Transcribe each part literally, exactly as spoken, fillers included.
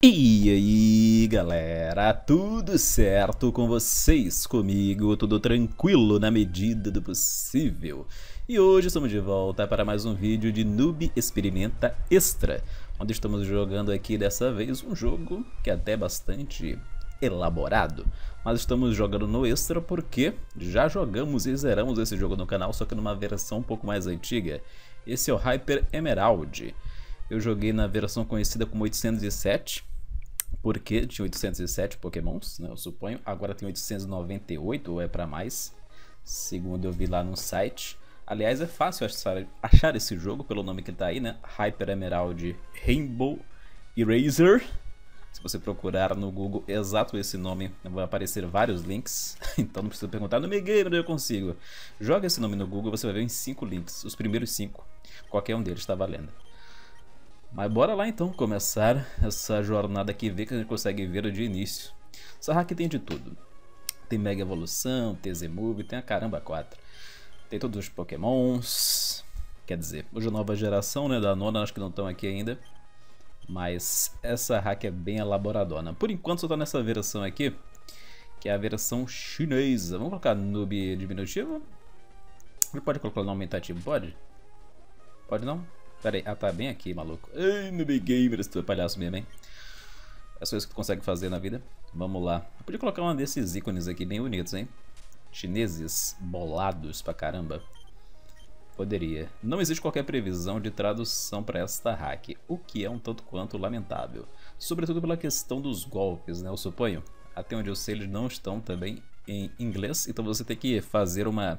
E aí galera, tudo certo com vocês? Comigo, tudo tranquilo na medida do possível. E hoje estamos de volta para mais um vídeo de Noob Experimenta Extra, onde estamos jogando aqui dessa vez um jogo que é até bastante elaborado. Mas estamos jogando no Extra porque já jogamos e zeramos esse jogo no canal, só que numa versão um pouco mais antiga. Esse é o Hyper Emerald. Eu joguei na versão conhecida como oitocentos e sete, porque tinha oitocentos e sete pokémons, né, eu suponho. Agora tem oitocentos e noventa e oito, ou é pra mais, segundo eu vi lá no site. Aliás, é fácil achar, achar esse jogo pelo nome que tá aí, né? Hyper Emerald Rainbow Eraser. Se você procurar no Google exato esse nome, vai aparecer vários links. Então não precisa perguntar, no Megame eu consigo. Joga esse nome no Google, você vai ver em cinco links, os primeiros cinco. Qualquer um deles está valendo. Mas bora lá então começar essa jornada aqui, ver que a gente consegue ver de início. Essa hack tem de tudo. Tem Mega Evolução, T Z Move, tem a caramba quatro. Tem todos os pokémons. Quer dizer, hoje a nova geração, né, da nona, acho que não estão aqui ainda. Mas essa hack é bem elaboradona. Por enquanto só tá nessa versão aqui, que é a versão chinesa. Vamos colocar noob diminutivo? Ele pode colocar no aumentativo, pode? Pode não? Pera aí, ah tá bem aqui, maluco. Ai, noob gamer, tu é palhaço mesmo, hein? É só isso que tu consegue fazer na vida. Vamos lá. Eu podia colocar um desses ícones aqui bem bonitos, hein? Chineses bolados pra caramba. Poderia. Não existe qualquer previsão de tradução para esta hack, o que é um tanto quanto lamentável. Sobretudo pela questão dos golpes, né? Eu suponho. Até onde eu sei, eles não estão também em inglês, então você tem que fazer uma...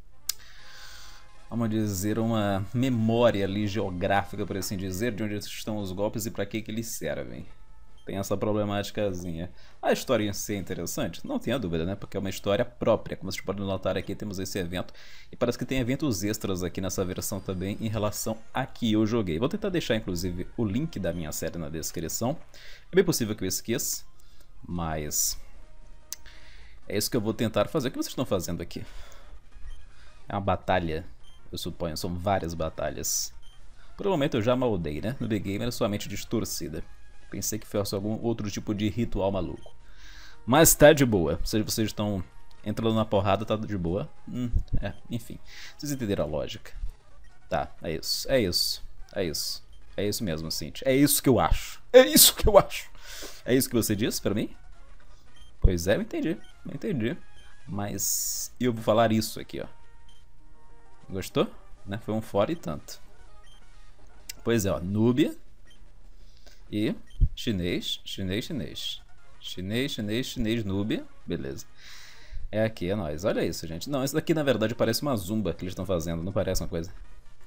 Vamos dizer, uma memória ali geográfica, por assim dizer, de onde estão os golpes e para que, que eles servem. Tem essa problemáticazinha. A história em si é interessante? Não tenha dúvida, né? Porque é uma história própria. Como vocês podem notar aqui, temos esse evento. E parece que tem eventos extras aqui nessa versão também em relação a que eu joguei. Vou tentar deixar, inclusive, o link da minha série na descrição. É bem possível que eu esqueça, mas... é isso que eu vou tentar fazer. O que vocês estão fazendo aqui? É uma batalha, eu suponho. São várias batalhas. Por um momento eu já maldei, né? No Big Game era somente distorcida. Pensei que fosse algum outro tipo de ritual maluco. Mas tá de boa. Se vocês estão entrando na porrada, tá de boa. Hum, é, enfim. Vocês entenderam a lógica. Tá, é isso. É isso. É isso. É isso mesmo, Cintia. É isso que eu acho. É isso que eu acho. É isso que você disse pra mim? Pois é, eu entendi. Eu entendi. Mas eu vou falar isso aqui, ó. Gostou? Né? Foi um fora e tanto. Pois é, ó. Núbia. E chinês, chinês, chinês. Chinês, chinês, chinês, Núbia. Beleza. É aqui, é nóis. Olha isso, gente. Não, isso daqui na verdade parece uma zumba que eles estão fazendo. Não parece uma coisa.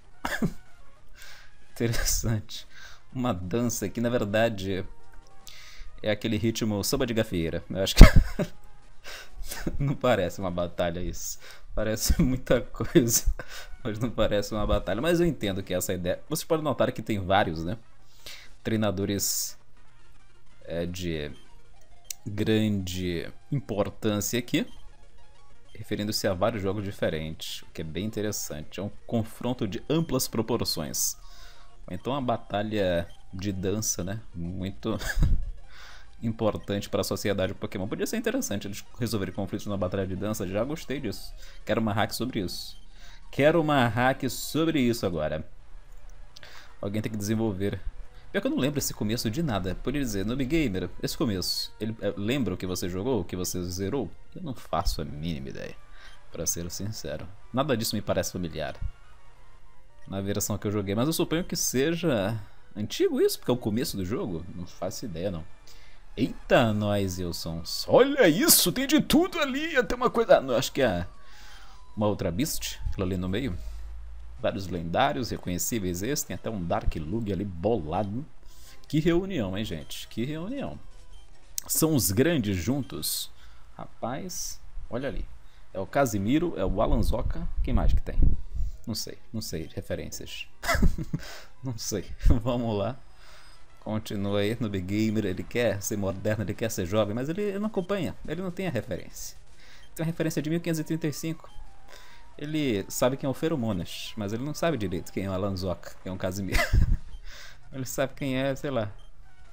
Interessante. Uma dança que na verdade é aquele ritmo samba de gafieira. Eu acho que não parece uma batalha isso. Parece muita coisa, mas não parece uma batalha. Mas eu entendo que essa ideia... Vocês podem notar que tem vários, né? Treinadores é, de grande importância aqui, referindo-se a vários jogos diferentes, o que é bem interessante. É um confronto de amplas proporções. Então uma batalha de dança, né? Muito importante para a sociedade Pokémon. Podia ser interessante eles resolverem conflitos numa batalha de dança, já gostei disso. Quero uma hack sobre isso. Quero uma hack sobre isso agora. Alguém tem que desenvolver. Pior que eu não lembro esse começo de nada. Podia dizer, Noob Gamer, esse começo, ele é, lembra o que você jogou, o que você zerou? Eu não faço a mínima ideia, pra ser sincero. Nada disso me parece familiar na versão que eu joguei, mas eu suponho que seja antigo isso, porque é o começo do jogo. Não faço ideia, não. Eita, nós, Wilson. Olha isso, tem de tudo ali, até uma coisa... Ah, acho que é uma outra Beast, aquilo ali no meio. Vários lendários reconhecíveis esses. Tem até um Dark Lug ali bolado. Que reunião, hein, gente? Que reunião. São os grandes juntos. Rapaz, olha ali. É o Casimiro, é o Alanzoca. Quem mais que tem? Não sei, não sei. Referências. Não sei. Vamos lá. Continua aí no Big Gamer. Ele quer ser moderno, ele quer ser jovem, mas ele, ele não acompanha. Ele não tem a referência. Tem uma referência de mil quinhentos e trinta e cinco. Ele sabe quem é o Feromonas, mas ele não sabe direito quem é o Alanzoca, quem é o Casimiro. Ele sabe quem é, sei lá,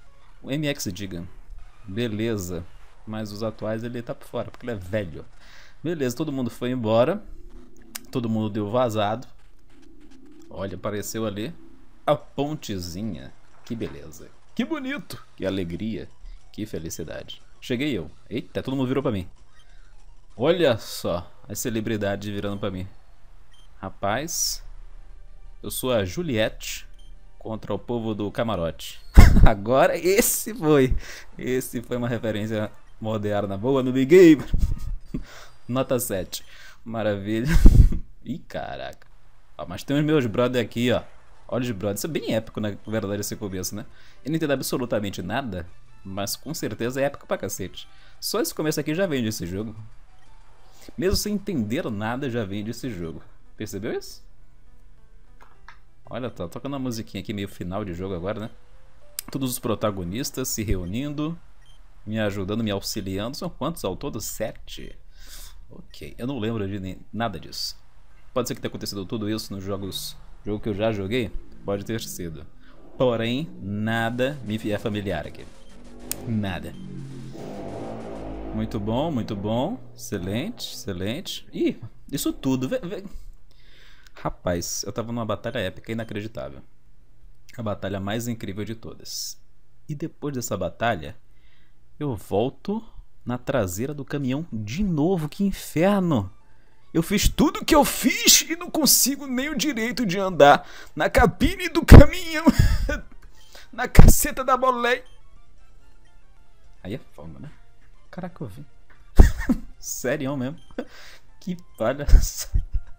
O M X Diga. Beleza. Mas os atuais ele tá por fora, porque ele é velho. Beleza, todo mundo foi embora. Todo mundo deu vazado. Olha, apareceu ali a pontezinha. Que beleza. Que bonito. Que alegria. Que felicidade. Cheguei eu. Eita, todo mundo virou pra mim. Olha só as celebridades virando pra mim. Rapaz, eu sou a Juliette contra o povo do camarote. Agora esse foi. Esse foi uma referência moderna boa no Big Game. Nota sete. Maravilha. Ih, caraca. Ó, mas tem os meus brother aqui, ó. Olha os brothers. Isso é bem épico, na verdade, esse começo, né? Eu não entendo absolutamente nada, mas com certeza é épico pra cacete. Só esse começo aqui já vende esse jogo. Mesmo sem entender nada, já vende esse jogo. Percebeu isso? Olha, tá tocando uma musiquinha aqui meio final de jogo agora, né? Todos os protagonistas se reunindo, me ajudando, me auxiliando. São quantos ao todo? Sete. Ok, eu não lembro de nem, nada disso. Pode ser que tenha acontecido tudo isso nos jogos, jogo que eu já joguei? Pode ter sido. Porém, nada me é familiar aqui. Nada. Muito bom, muito bom. Excelente, excelente. Ih, isso tudo. Vê, vê. Rapaz, eu tava numa batalha épica inacreditável. A batalha mais incrível de todas. E depois dessa batalha, eu volto na traseira do caminhão de novo. Que inferno! Eu fiz tudo o que eu fiz e não consigo nem o direito de andar na cabine do caminhão. Na caceta da boleia. Aí é foda, né? Caraca, eu vi. Sério mesmo? Que palhaçada.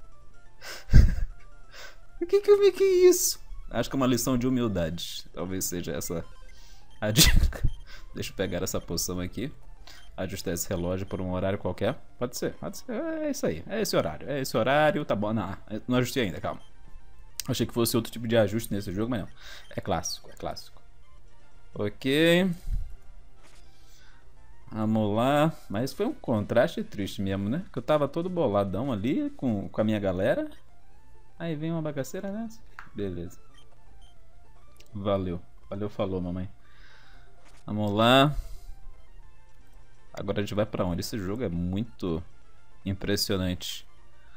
O que que eu vi que é isso? Acho que é uma lição de humildade. Talvez seja essa a dica. Deixa eu pegar essa poção aqui. Ajustar esse relógio por um horário qualquer. Pode ser, pode ser. É isso aí. É esse horário. É esse horário. Tá bom. Não, não ajustei ainda, calma. Achei que fosse outro tipo de ajuste nesse jogo, mas não. É clássico, é clássico. Ok. Vamos lá. Mas foi um contraste triste mesmo, né? Que eu tava todo boladão ali com, com a minha galera. Aí vem uma bagaceira nessa. Beleza. Valeu. Valeu, falou, mamãe. Vamos lá. Agora a gente vai pra onde? Esse jogo é muito impressionante.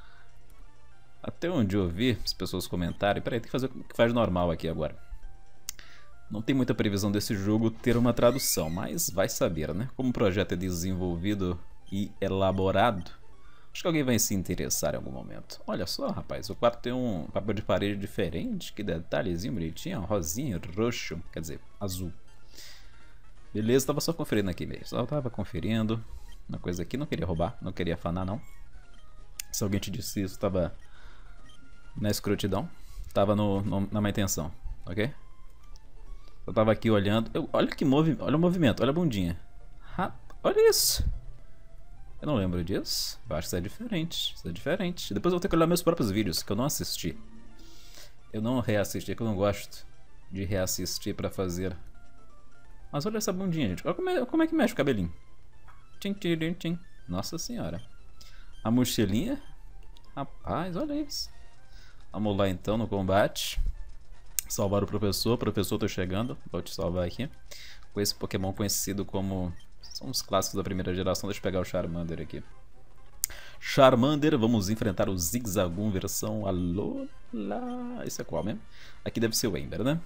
Até onde eu vi as pessoas comentarem. Peraí, tem que fazer o que faz normal aqui agora. Não tem muita previsão desse jogo ter uma tradução, mas vai saber, né? Como o projeto é desenvolvido e elaborado, acho que alguém vai se interessar em algum momento. Olha só, rapaz, o quarto tem um papel de parede diferente. Que detalhezinho bonitinho, rosinha, roxo, quer dizer, azul. Beleza, tava só conferindo aqui mesmo. Só tava conferindo uma coisa aqui, não queria roubar, não queria afanar não. Se alguém te disse isso, tava na escrotidão, tava no, no, na má intenção, ok? Eu tava aqui olhando, eu, olha que movi, olha o movimento, olha a bundinha. Ha, olha isso. Eu não lembro disso, eu acho que isso é diferente, isso é diferente. Depois eu vou ter que olhar meus próprios vídeos, que eu não assisti. Eu não reassisti, é que eu não gosto de reassistir pra fazer. Mas olha essa bundinha, gente. Olha como é, como é que mexe o cabelinho. Tchim, tchim, tchim. Nossa senhora. A mochilinha. Rapaz, olha isso. Vamos lá então no combate. Salvar o professor. Professor, tô chegando. Vou te salvar aqui. Com esse Pokémon conhecido como... São os clássicos da primeira geração. Deixa eu pegar o Charmander aqui. Charmander, vamos enfrentar o Zigzagoon versão Alola. Esse é qual mesmo? Aqui deve ser o Ember, né?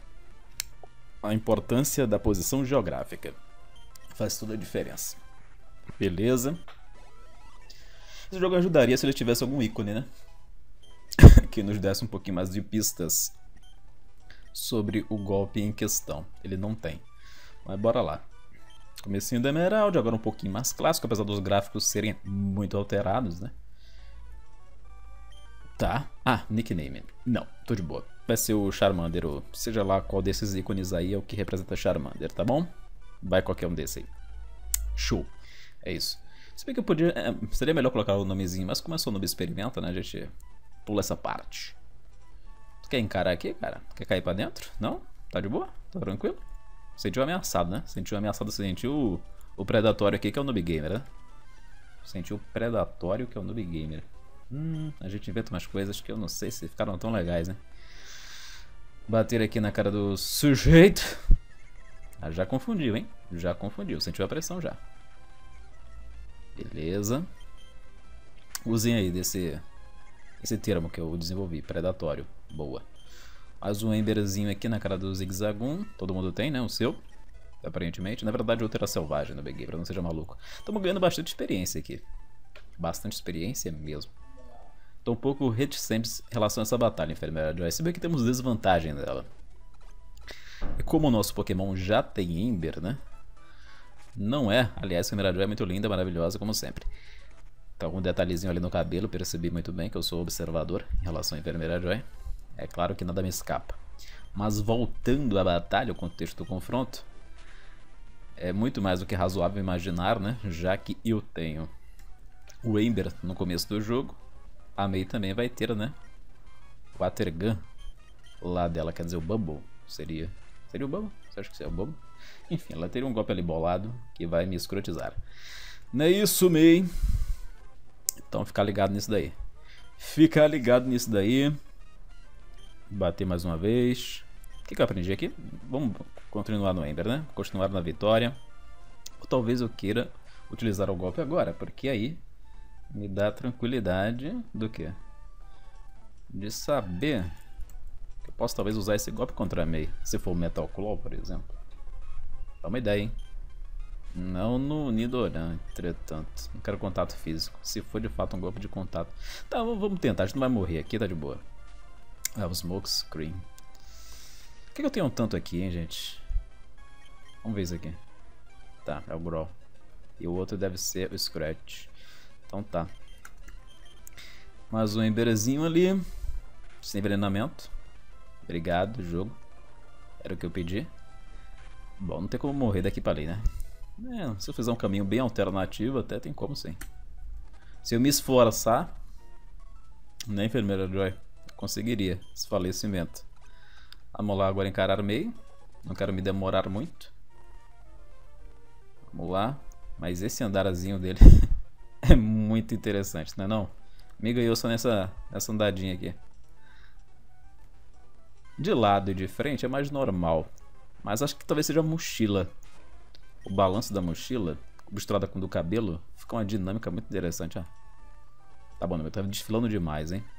A importância da posição geográfica faz toda a diferença. Beleza. Esse jogo ajudaria se ele tivesse algum ícone, né? Que nos desse um pouquinho mais de pistas sobre o golpe em questão. Ele não tem. Mas bora lá. Comecinho da Emerald, agora um pouquinho mais clássico, apesar dos gráficos serem muito alterados, né? Tá. Ah, nickname. Não, tô de boa. Vai ser o Charmander, ou seja lá qual desses ícones aí é o que representa Charmander, tá bom? Vai qualquer um desse aí. Show. É isso. Se bem que eu podia... É, seria melhor colocar o nomezinho, mas como é só noob experimenta, né? A gente pula essa parte. Tu quer encarar aqui, cara? Quer cair pra dentro? Não? Tá de boa? Tá tranquilo? Sentiu ameaçado, né? Sentiu ameaçado, sentiu o, o predatório aqui, que é o noob gamer, né? Sentiu o predatório, que é o noob gamer. Hum, a gente inventa umas coisas que eu não sei se ficaram tão legais, né? Bater aqui na cara do sujeito. Ah, já confundiu, hein? Já confundiu. Sentiu a pressão já. Beleza. Usem aí desse esse termo que eu desenvolvi. Predatório. Boa. Mais um emberzinho aqui na cara do Zigzagoon. Todo mundo tem, né? O seu. Aparentemente. Na verdade, o outro era selvagem no Big Game, pra não seja maluco. Estamos ganhando bastante experiência aqui. Bastante experiência mesmo. Tô um pouco reticente em relação a essa batalha, Enfermeira Joy. Se bem que temos desvantagem dela. E como o nosso Pokémon já tem Ember, né? Não é. Aliás, a Enfermeira Joy é muito linda, maravilhosa, como sempre. Tá um detalhezinho ali no cabelo, percebi muito bem que eu sou observador em relação à Enfermeira Joy. É claro que nada me escapa. Mas voltando à batalha, o contexto do confronto, é muito mais do que razoável imaginar, né? Já que eu tenho o Ember no começo do jogo, a Mei também vai ter, né? O Watergun lá dela, quer dizer, o Bubble. Seria. Seria o Bubble? Você acha que seria o Bubble? Enfim, ela teria um golpe ali bolado que vai me escrotizar. Não é isso, Mei? Então ficar ligado nisso daí. Ficar ligado nisso daí. Bater mais uma vez. O que, que eu aprendi aqui? Vamos continuar no Ember, né? Continuar na vitória. Ou talvez eu queira utilizar o golpe agora, porque aí me dá tranquilidade do que? De saber que eu posso talvez usar esse golpe contra a Mei. Se for o Metal Claw, por exemplo. Dá uma ideia, hein? Não no Nidoran, entretanto. Não quero contato físico. Se for de fato um golpe de contato. Tá, vamos tentar. A gente não vai morrer aqui, tá de boa. Ah, o Smoke Screen. Por que eu tenho um tanto aqui, hein, gente? Vamos ver isso aqui. Tá, é o Growl. E o outro deve ser o Scratch. Então tá. Mais um emberzinho ali. Sem envenenamento. Obrigado, jogo. Era o que eu pedi. Bom, não tem como morrer daqui pra ali, né? É, se eu fizer um caminho bem alternativo, até tem como sim. Se eu me esforçar, né, Enfermeira Joy, conseguiria esse falecimento. Vamos lá agora encarar meio. Não quero me demorar muito. Vamos lá. Mas esse andarzinho dele é muito interessante, não é não? Me ganhou só nessa, nessa andadinha aqui. De lado e de frente é mais normal. Mas acho que talvez seja a mochila. O balanço da mochila, misturada com o do cabelo, fica uma dinâmica muito interessante, ó. Tá bom, eu tava desfilando demais, hein?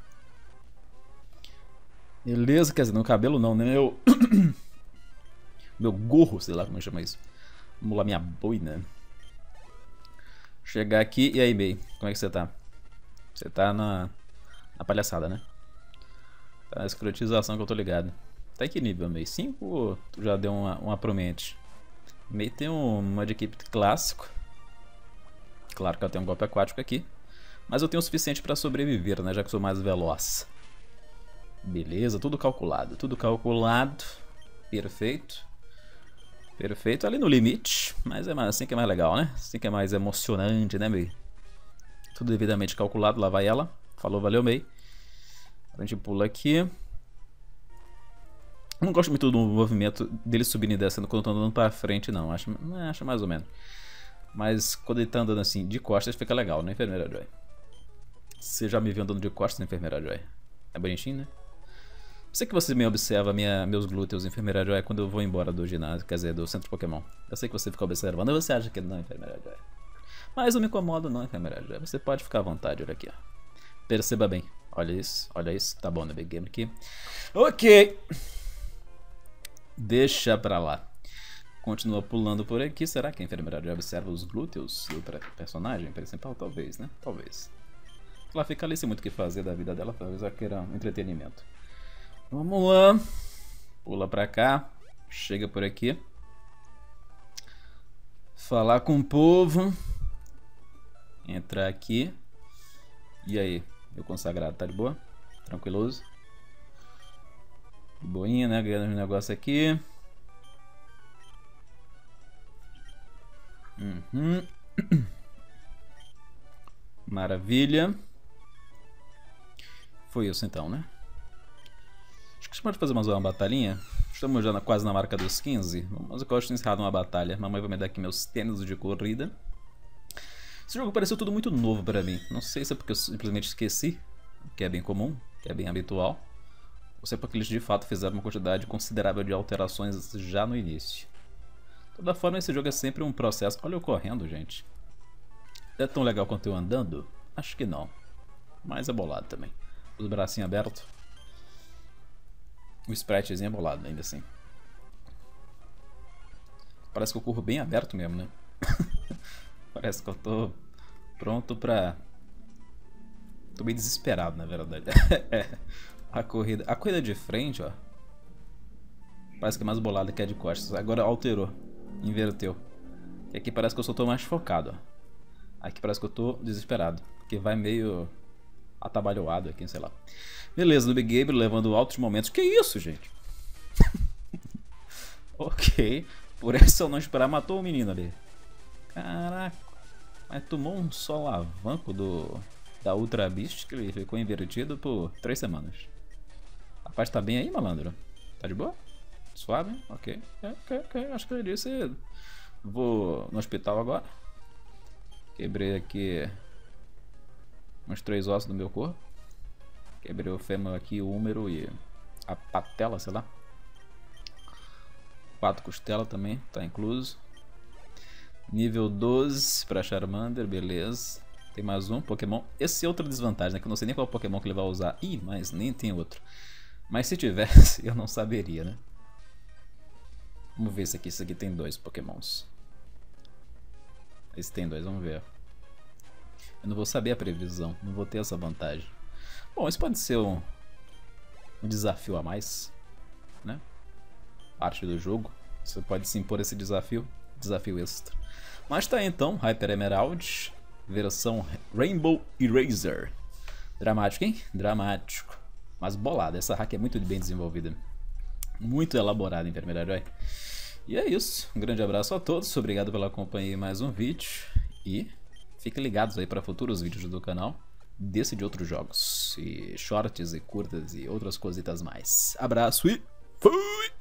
Beleza, quer dizer, no cabelo não, né? Meu... Meu gorro, sei lá como chama isso. Vamos lá, minha boina. Chegar aqui, e aí, Mei? Como é que você tá? Você tá na, na palhaçada, né? Tá na escrotização que eu tô ligado. Tá em que nível, Mei? cinco ou tu já deu uma, uma promente? Mei tem um Mudkip clássico. Claro que eu tenho um golpe aquático aqui. Mas eu tenho o suficiente pra sobreviver, né? Já que sou mais veloz. Beleza, tudo calculado. Tudo calculado. Perfeito. Perfeito, ali no limite. Mas é assim que é mais legal, né? Assim que é mais emocionante, né, Mei? Tudo devidamente calculado. Lá vai ela. Falou, valeu, Mei. A gente pula aqui. Não gosto muito do movimento dele subindo e descendo quando eu tô andando pra frente, não. Acho, acho mais ou menos. Mas quando ele tá andando assim de costas fica legal, né, Enfermeira Joy? Você já me viu andando de costas, Enfermeira Joy? É bonitinho, né? Sei que você me observa minha, meus glúteos, Enfermeira Joy, quando eu vou embora do ginásio, quer dizer, do centro Pokémon. Eu sei que você fica observando, e você acha que não, Enfermeira Joy. Mas não me incomodo não, Enfermeira Joy. Você pode ficar à vontade, olha aqui, ó. Perceba bem. Olha isso, olha isso. Tá bom, no Big Game aqui. Ok. Deixa pra lá. Continua pulando por aqui. Será que a Enfermeira Joy observa os glúteos do personagem principal? Talvez, né? Talvez. Ela fica ali sem muito o que fazer da vida dela. Talvez ela queira um entretenimento. Vamos lá. Pula pra cá. Chega por aqui. Falar com o povo. Entrar aqui. E aí? Meu consagrado, tá de boa? Tranquiloso? Boinha, né? Ganhando um negócio aqui. Uhum. Maravilha. Foi isso então, né? Acho que a gente pode fazer mais uma batalhinha. Estamos já na, quase na marca dos quinze. Mas eu gosto de encerrar uma batalha. Mamãe vai me dar aqui meus tênis de corrida. Esse jogo pareceu tudo muito novo pra mim. Não sei se é porque eu simplesmente esqueci, que é bem comum, que é bem habitual. Ou se é porque eles de fato fizeram uma quantidade considerável de alterações já no início. De toda forma, esse jogo é sempre um processo. Olha eu correndo, gente. É tão legal quanto eu andando? Acho que não. Mas é bolado também. Os bracinhos abertos. O spritezinho é bolado ainda assim. Parece que eu corro bem aberto mesmo, né? Parece que eu tô pronto pra... Tô bem desesperado, na verdade. É. A corrida... A corrida de frente, ó. Parece que é mais bolada que a de costas. Agora alterou. Inverteu. E aqui parece que eu só tô mais focado, ó. Aqui parece que eu tô desesperado. Porque vai meio atabalhoado aqui, sei lá. Beleza, Noob Gabriel levando altos momentos. Que isso, gente? Ok. Por essa eu não esperar, matou o menino ali. Caraca. Mas tomou um solavanco do... Da Ultra Beast que ele ficou invertido por três semanas. Rapaz, tá bem aí, malandro? Tá de boa? Suave? Ok. Ok, ok. Acho que ele disse... Vou no hospital agora. Quebrei aqui uns três ossos do meu corpo. Quebrei o fêmur aqui, o húmero e a patela, sei lá. Quatro costelas também, tá incluso. Nível doze pra Charmander, beleza. Tem mais um Pokémon. Esse é outra desvantagem, né? Que eu não sei nem qual Pokémon que ele vai usar. Ih, mas nem tem outro. Mas se tivesse, eu não saberia, né? Vamos ver se aqui. Esse aqui tem dois Pokémons. Esse tem dois, vamos ver. Eu não vou saber a previsão, não vou ter essa vantagem. Bom, isso pode ser um, um desafio a mais, né? Parte do jogo. Você pode se impor esse desafio, desafio extra. Mas tá aí, então, Hyper Emerald, versão Rainbow Eraser. Dramático, hein? Dramático. Mas bolada, essa hack é muito bem desenvolvida. Muito elaborada em primeiro herói. E é isso, um grande abraço a todos, obrigado pela companhia em mais um vídeo. E fiquem ligados aí para futuros vídeos do canal, desse e de outros jogos, e shorts e curtas e outras cositas mais. Abraço e fui!